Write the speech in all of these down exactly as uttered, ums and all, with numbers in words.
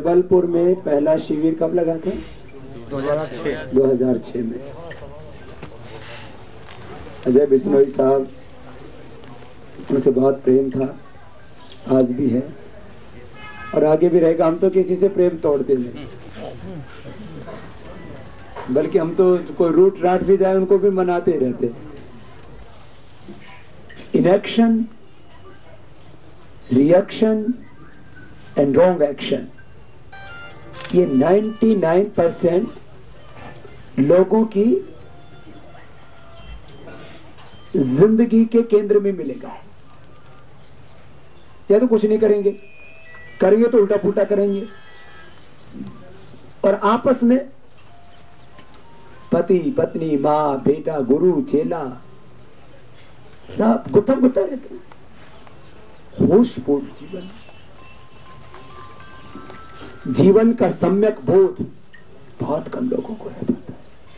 जबलपुर में पहला शिविर कब लगा था? दो हज़ार छह दो हज़ार छह में। अजय बिश्नोई साहब, उनसे बहुत प्रेम था, आज भी है और आगे भी रहेगा। हम तो किसी से प्रेम तोड़ते नहीं, बल्कि हम तो कोई रूट राट भी जाए उनको भी मनाते रहते। Inaction, reaction and wrong action, ये निन्यानवे परसेंट लोगों की जिंदगी के केंद्र में मिलेगा। या तो कुछ नहीं करेंगे, करेंगे तो उल्टा पुल्टा करेंगे, और आपस में पति पत्नी, माँ बेटा, गुरु चेला, सब गुत्थम गुत्था रहते हैं। होशपूर्ण जीवन, जीवन का सम्यक बोध बहुत कम लोगों को रह पाता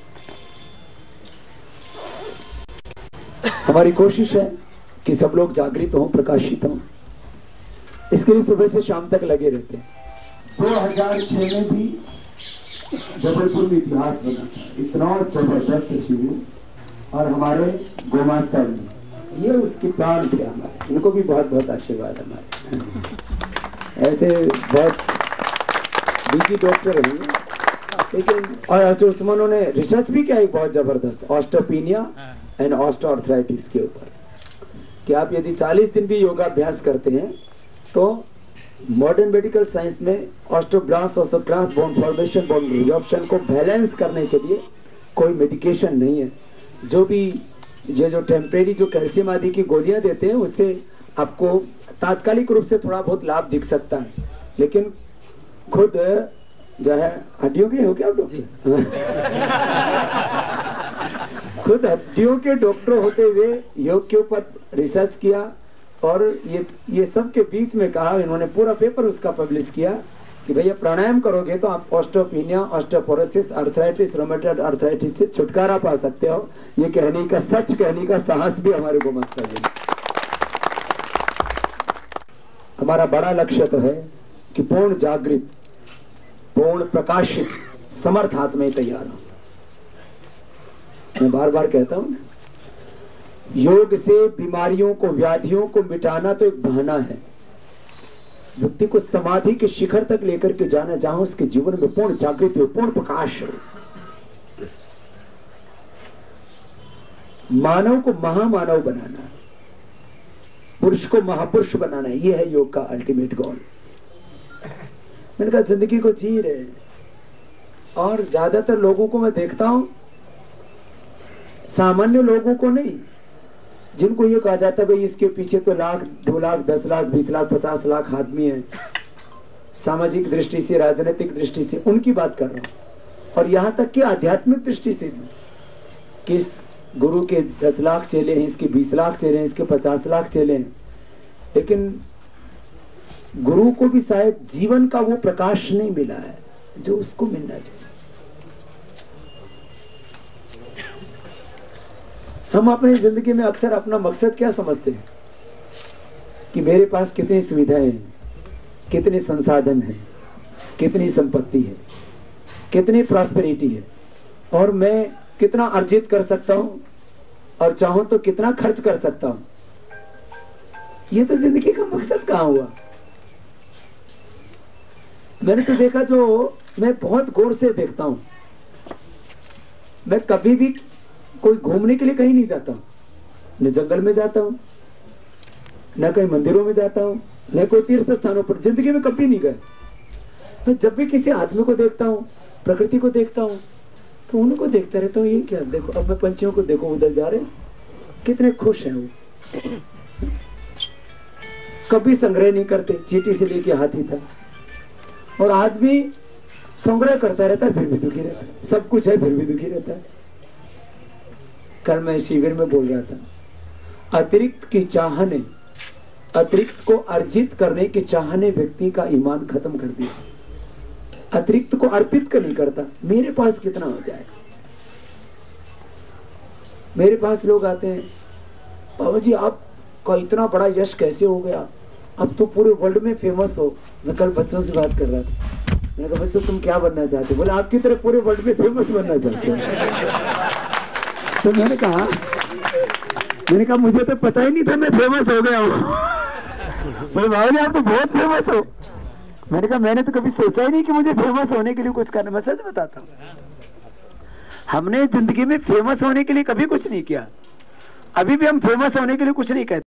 है। हमारी कोशिश है कि सब लोग जागृत हों, प्रकाशित हों। इसके लिए सुबह से शाम तक लगे रहते हैं। दो हज़ार छह में भी जबलपुर में इतिहास बना, इतना जबरदस्त शिविर, और हमारे गोमास्ता ने, ये उसके प्राण थे हमारे, इनको भी बहुत बहुत आशीर्वाद हमारे। ऐसे बहुत बीजी डॉक्टर हैं, लेकिन और जो उन्होंने रिसर्च भी किया एक बहुत जबरदस्त ऑस्टियोपेनिया एंड ऑस्टियोआर्थराइटिस के ऊपर, कि आप यदि चालीस दिन भी योगाभ्यास करते हैं तो मॉडर्न मेडिकल साइंस में osteoblast, osteoblast, bone formation, bone resorption को बैलेंस करने के लिए कोई मेडिकेशन नहीं है। जो भी ये जो टेम्परेरी जो कैल्शियम आदि की गोलियां देते हैं, उससे आपको तात्कालिक रूप से थोड़ा बहुत लाभ दिख सकता है, लेकिन खुद जो है हड्डियों के हो क्या आप खुद हड्डियों के डॉक्टर होते हुए योग के ऊपर रिसर्च किया, और ये ये सब के बीच में कहा, इन्होंने पूरा पेपर उसका पब्लिश किया कि भैया प्राणायाम करोगे तो आप osteopenia, osteoporosis, arthritis, rheumatoid arthritis से छुटकारा पा सकते हो। ये कहने का, सच कहने का साहस भी हमारे गोमास्ता जी ने। हमारा बड़ा लक्ष्य तो है कि पूर्ण जागृत, पूर्ण प्रकाशित, समर्थ आत्मा तैयार हो। मैं बार बार कहता हूं, योग से बीमारियों को, व्याधियों को मिटाना तो एक बहाना है। व्यक्ति को समाधि के शिखर तक लेकर के जाना, जहां उसके जीवन में पूर्ण जागृति हो, पूर्ण प्रकाश हो, मानव को महामानव बनाना, पुरुष को महापुरुष बनाना, यह है योग का अल्टीमेट गोल। मैंने कहा जिंदगी को जी रहे, और ज्यादातर लोगों को मैं देखता हूं, सामान्य लोगों को नहीं, जिनको ये कहा जाता है भाई इसके पीछे तो लाख, दो लाख, दस लाख, बीस लाख, पचास लाख आदमी है, सामाजिक दृष्टि से, राजनीतिक दृष्टि से, उनकी बात कर रहा हूं। और यहां तक कि आध्यात्मिक दृष्टि से भी, किस गुरु के दस लाख चेले हैं, इसके बीस लाख चेले हैं, इसके पचास लाख चेले हैं, लेकिन गुरु को भी शायद जीवन का वो प्रकाश नहीं मिला है जो उसको मिलना चाहिए। हम अपनी जिंदगी में अक्सर अपना मकसद क्या समझते हैं कि मेरे पास कितनी सुविधाएं हैं, कितने संसाधन हैं, कितनी संपत्ति है, कितनी प्रॉस्पेरिटी है, और मैं कितना अर्जित कर सकता हूं, और चाहूं तो कितना खर्च कर सकता हूं। ये तो जिंदगी का मकसद कहां हुआ? मैंने तो देखा, जो मैं बहुत गौर से देखता हूं, मैं कभी भी कोई घूमने के लिए कहीं नहीं जाता हूं, न जंगल में जाता हूं, न कहीं मंदिरों में जाता हूं, न कोई तीर्थ स्थानों पर, जिंदगी में कभी नहीं गए। मैं जब भी किसी आदमी को देखता हूं, प्रकृति को देखता हूं, तो उनको देखता रहता हूं, ये क्या, देखो अब मैं पंछियों को देखो, उधर जा रहे, कितने खुश हैं वो। कभी संग्रह नहीं करते, चींटी से लेके हाथी तक, और आदमी संग्रह करता रहता है, फिर भी दुखी रहता है, सब कुछ है फिर भी दुखी रहता है। कल मैं शिविर में बोल रहा था, अतिरिक्त की चाह ने, अतिरिक्त को अर्जित करने की चाह ने व्यक्ति का ईमान खत्म कर दिया। अतिरिक्त को अर्पित कर नहीं करता, मेरे पास कितना हो जाएगा। मेरे पास लोग आते हैं, बाबा जी आपका इतना बड़ा यश कैसे हो गया, अब तो पूरे वर्ल्ड में फेमस हो। मैं कल बच्चों से बात कर रहा था, मैंने कहा बच्चों तुम क्या बनना चाहते हो? बोले आपकी तरह पूरे वर्ल्ड में फेमस बनना चाहते हो। तो मैंने कहा मैंने कहा मुझे तो पता ही नहीं था मैं फेमस हो गया हूँ। बोले बाबा आप तो बहुत फेमस हो। मैंने कहा मैंने तो कभी सोचा ही नहीं कि मुझे फेमस होने के लिए कुछ करना। मैं सच बताता हूँ, हमने जिंदगी में फेमस होने के लिए कभी कुछ नहीं किया। अभी भी हम फेमस होने के लिए कुछ नहीं कहते।